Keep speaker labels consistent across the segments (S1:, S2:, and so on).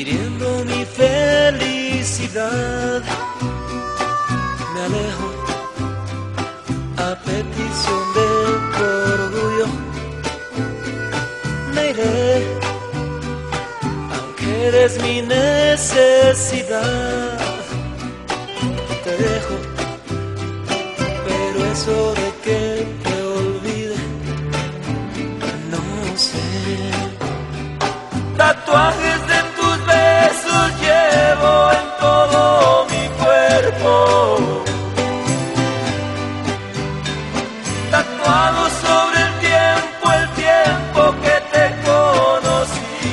S1: hiriendo mi felicidad. Me alejo a petición de tu orgullo. Me iré, aunque eres mi necesidad. Te dejo, pero eso de que te olvide, no sé. Tatuajes de tus besos llevo en todo mi cuerpo, tatuado sobre el tiempo que te conocí.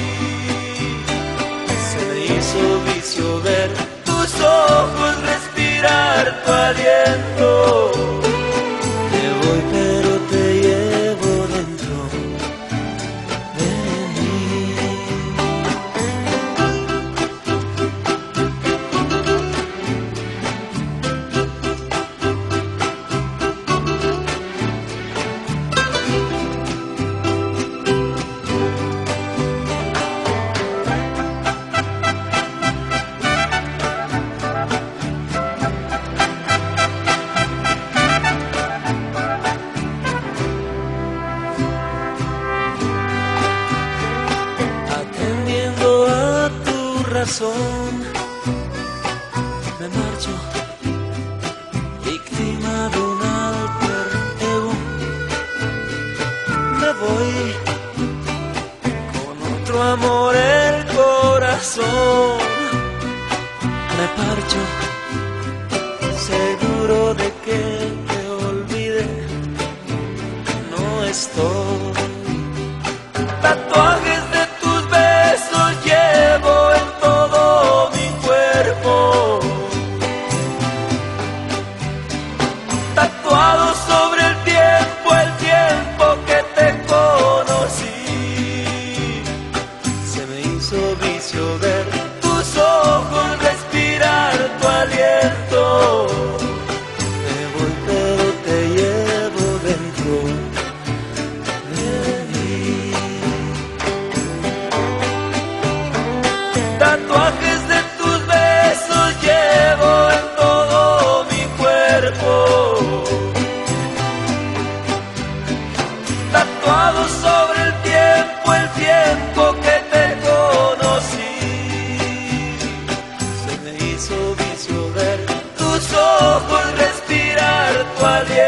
S1: Se me hizo vicio ver tus ojos, respirar tu aliento. Te voy pero te llevo dentro de mí. Me marcho, víctima de un alter ego. Me voy con otro amor el corazón. Me parcho, seguro de que te olvide. No estoy. Tatuajes de tus besos llevo en todo mi cuerpo, tatuado sobre el tiempo que te conocí. Se me hizo vicio ver tus ojos, respirar tu aliento. Me voy pero te llevo dentro de mí. Tatuajes de tus besos llevo en todo mi cuerpo, tatuado sobre el tiempo que te conocí. Se me hizo vicio ver tus ojos, respirar tu aliento.